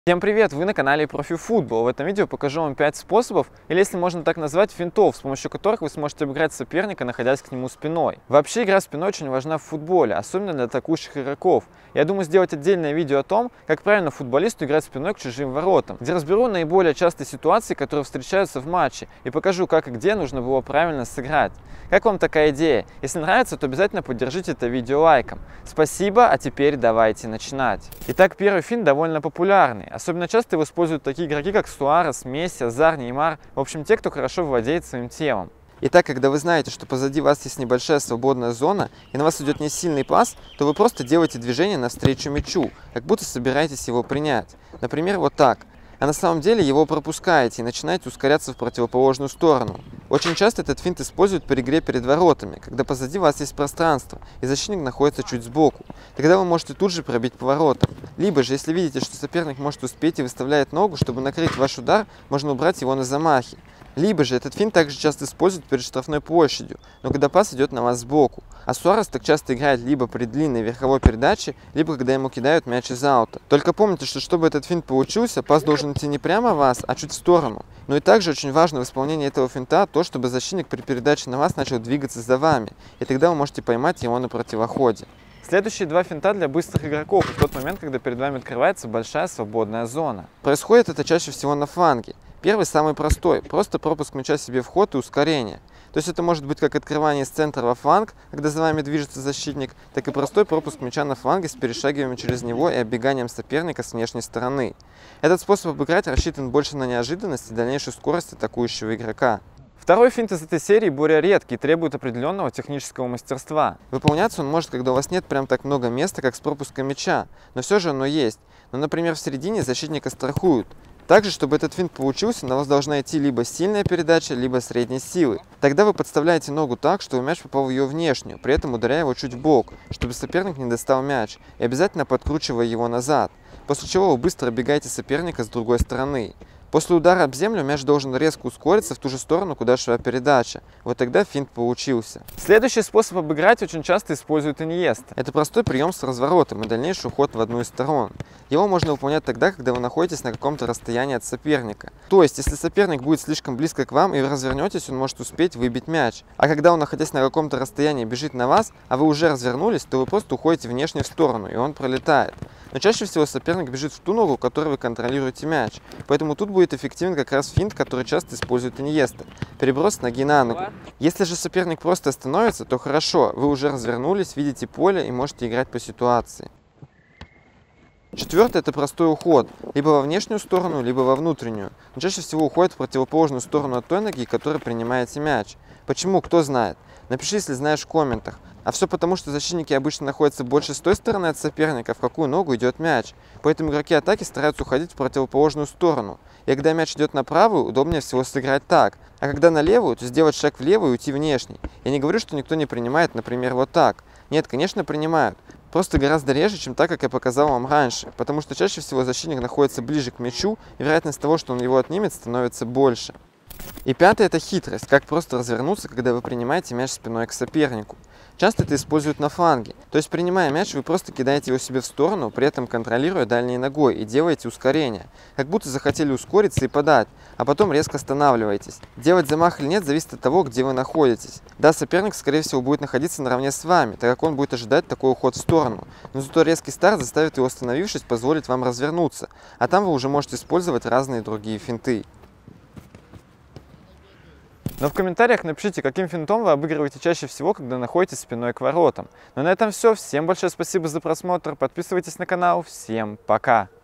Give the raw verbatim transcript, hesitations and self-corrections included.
Всем привет! Вы на канале ProfiFootball. В этом видео покажу вам пять способов, или если можно так назвать, финтов, с помощью которых вы сможете обыграть соперника, находясь к нему спиной. Вообще игра спиной очень важна в футболе, особенно для атакующих игроков. Я думаю сделать отдельное видео о том, как правильно футболисту играть спиной к чужим воротам, где разберу наиболее частые ситуации, которые встречаются в матче, и покажу, как и где нужно было правильно сыграть. Как вам такая идея? Если нравится, то обязательно поддержите это видео лайком. Спасибо, а теперь давайте начинать. Итак, первый финт довольно популярный. Особенно часто его используют такие игроки, как Суарес, Месси, Азар, Неймар. В общем, те, кто хорошо владеет своим телом. Итак, когда вы знаете, что позади вас есть небольшая свободная зона, и на вас идет не сильный пас, то вы просто делаете движение навстречу мячу, как будто собираетесь его принять. Например, вот так. А на самом деле его пропускаете и начинаете ускоряться в противоположную сторону. Очень часто этот финт используют при игре перед воротами, когда позади вас есть пространство, и защитник находится чуть сбоку. Тогда вы можете тут же пробить по воротам. Либо же, если видите, что соперник может успеть и выставляет ногу, чтобы накрыть ваш удар, можно убрать его на замахе. Либо же этот финт также часто используют перед штрафной площадью, но когда пас идет на вас сбоку. А Суарес так часто играет либо при длинной верховой передаче, либо когда ему кидают мяч из аута. Только помните, что чтобы этот финт получился, пас должен идти не прямо в вас, а чуть в сторону. Но и также очень важно в исполнении этого финта то, чтобы защитник при передаче на вас начал двигаться за вами, и тогда вы можете поймать его на противоходе. Следующие два финта для быстрых игроков в тот момент, когда перед вами открывается большая свободная зона. Происходит это чаще всего на фланге. Первый самый простой, просто пропуск мяча себе в ход и ускорение. То есть это может быть как открывание с центра во фланг, когда за вами движется защитник, так и простой пропуск мяча на фланге с перешагиванием через него и оббеганием соперника с внешней стороны. Этот способ обыграть рассчитан больше на неожиданность и дальнейшую скорость атакующего игрока. Второй финт из этой серии более редкий и требует определенного технического мастерства. Выполняться он может, когда у вас нет прям так много места, как с пропуском мяча, но все же оно есть. Но, например, в середине защитника страхуют. Также, чтобы этот финт получился, на вас должна идти либо сильная передача, либо средней силы. Тогда вы подставляете ногу так, чтобы мяч попал в ее внешнюю, при этом ударяя его чуть в бок, чтобы соперник не достал мяч, и обязательно подкручивая его назад, после чего вы быстро оббегаете соперника с другой стороны. После удара об землю мяч должен резко ускориться в ту же сторону, куда шла передача. Вот тогда финт получился. Следующий способ обыграть очень часто использует Иньеста. Это простой прием с разворотом и дальнейший уход в одну из сторон. Его можно выполнять тогда, когда вы находитесь на каком-то расстоянии от соперника. То есть, если соперник будет слишком близко к вам и вы развернетесь, он может успеть выбить мяч. А когда он, находясь на каком-то расстоянии, бежит на вас, а вы уже развернулись, то вы просто уходите внешне в сторону, и он пролетает. Но чаще всего соперник бежит в ту ногу, которой вы контролируете мяч. Поэтому тут будет эффективен как раз финт, который часто использует Иньеста. Переброс с ноги на ногу. Если же соперник просто остановится, то хорошо, вы уже развернулись, видите поле и можете играть по ситуации. Четвертый – это простой уход, либо во внешнюю сторону, либо во внутреннюю. Но чаще всего уходит в противоположную сторону от той ноги, которой принимаете мяч. Почему? Кто знает? Напиши, если знаешь, в комментах. А все потому, что защитники обычно находятся больше с той стороны от соперника, в какую ногу идет мяч. Поэтому игроки атаки стараются уходить в противоположную сторону. И когда мяч идет на правую, удобнее всего сыграть так. А когда на левую, то сделать шаг влево и уйти внешний. Я не говорю, что никто не принимает, например, вот так. Нет, конечно, принимают. Просто гораздо реже, чем так, как я показал вам раньше. Потому что чаще всего защитник находится ближе к мячу, и вероятность того, что он его отнимет, становится больше. И пятое – это хитрость, как просто развернуться, когда вы принимаете мяч спиной к сопернику. Часто это используют на фланге. То есть, принимая мяч, вы просто кидаете его себе в сторону, при этом контролируя дальней ногой и делаете ускорение. Как будто захотели ускориться и подать, а потом резко останавливаетесь. Делать замах или нет зависит от того, где вы находитесь. Да, соперник, скорее всего, будет находиться наравне с вами, так как он будет ожидать такой уход в сторону. Но зато резкий старт заставит его, остановившись, позволить вам развернуться. А там вы уже можете использовать разные другие финты. Но в комментариях напишите, каким финтом вы обыгрываете чаще всего, когда находитесь спиной к воротам. Ну на этом все. Всем большое спасибо за просмотр. Подписывайтесь на канал. Всем пока!